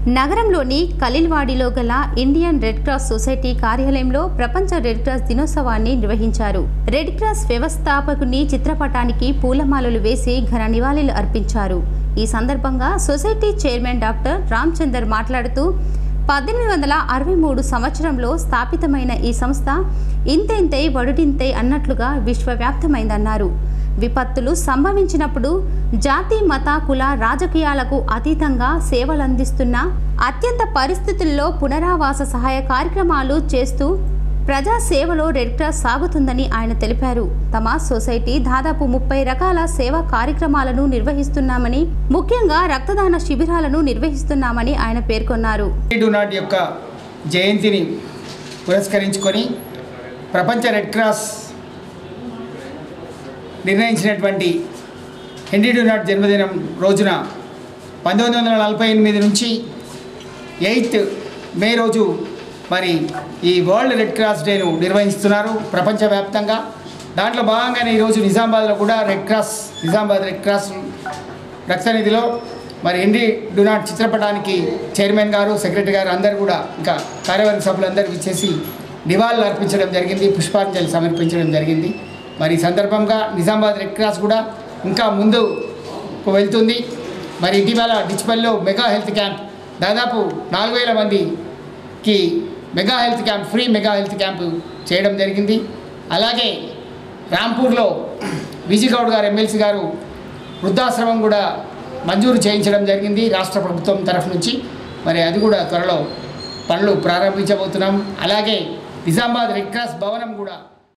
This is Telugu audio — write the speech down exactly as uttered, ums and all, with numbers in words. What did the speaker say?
నగరంలోని ఖలీల్వాడిలో గల ఇండియన్ రెడ్ క్రాస్ సొసైటీ కార్యాలయంలో ప్రపంచ రెడ్ క్రాస్ దినోత్సవాన్ని నిర్వహించారు. రెడ్ క్రాస్ వ్యవస్థాపకుని చిత్రపటానికి పూలమాలలు వేసి ఘన నివాళులు అర్పించారు. ఈ సందర్భంగా సొసైటీ చైర్మన్ డాక్టర్ రామచందర్ మాట్లాడుతూ పద్దెనిమిది వందల అరవై మూడు సంవత్సరంలో స్థాపితమైన ఈ సంస్థ ఇంతెంతై వడుడింతై అన్నట్లుగా విశ్వవ్యాప్తమైందన్నారు. విపత్తులు సంభవించినప్పుడు జాతి మత కుల రాజకీయాలకు అతీతంగా సేవలందిస్తున్న అత్యంత పరిస్థితుల్లో పునరావాస సహాయ కార్యక్రమాలు చేస్తూ ప్రజా సేవలో రెడ్ క్రాస్ సాగుతుందని ఆయన తెలిపారు. తమ సొసైటీ దాదాపు ముప్పై రకాల సేవా కార్యక్రమాలను నిర్వహిస్తున్నామని, ముఖ్యంగా రక్తదాన శిబిరాలను నిర్వహిస్తున్నామని ఆయన పేర్కొన్నారు. యొక్క జయంతిని పురస్కరించుకొని ప్రపంచ రెడ్ క్రాస్ నిర్ణయించినటువంటి హెన్రీ డునాట్ జన్మదినం రోజున పంతొమ్మిది వందల నలభై ఎనిమిది నుంచి ఎయిత్ మే రోజు మరి ఈ వరల్డ్ రెడ్ క్రాస్ డేను నిర్వహిస్తున్నారు ప్రపంచవ్యాప్తంగా. దాంట్లో భాగంగానే ఈరోజు నిజామాబాద్లో కూడా red cross Nizamabad red cross రక్తనిధిలో మరి హెన్రీ డునాట్ చిత్రపటానికి చైర్మన్ గారు, సెక్రటరీ గారు అందరూ కూడా ఇంకా కార్యవర్గ సభ్యులందరూ ఇచ్చేసి నివాళులు అర్పించడం జరిగింది, పుష్పాంజలి సమర్పించడం జరిగింది. మరి ఈ సందర్భంగా నిజామాబాద్ రెడ్ క్రాస్ కూడా ఇంకా ముందు వెళ్తుంది. మరి ఇటీవల డిచ్పల్లిలో మెగా హెల్త్ క్యాంప్ దాదాపు నాలుగు వేల మందికి mega health camp free mega health camp చేయడం జరిగింది. అలాగే రాంపూర్లో విజయగౌడ్ గారు ఎమ్మెల్సీ గారు వృద్ధాశ్రమం కూడా మంజూరు చేయించడం జరిగింది రాష్ట్ర ప్రభుత్వం తరఫు నుంచి. మరి అది కూడా త్వరలో పనులు ప్రారంభించబోతున్నాం. అలాగే నిజామాబాద్ రెడ్ క్రాస్ భవనం కూడా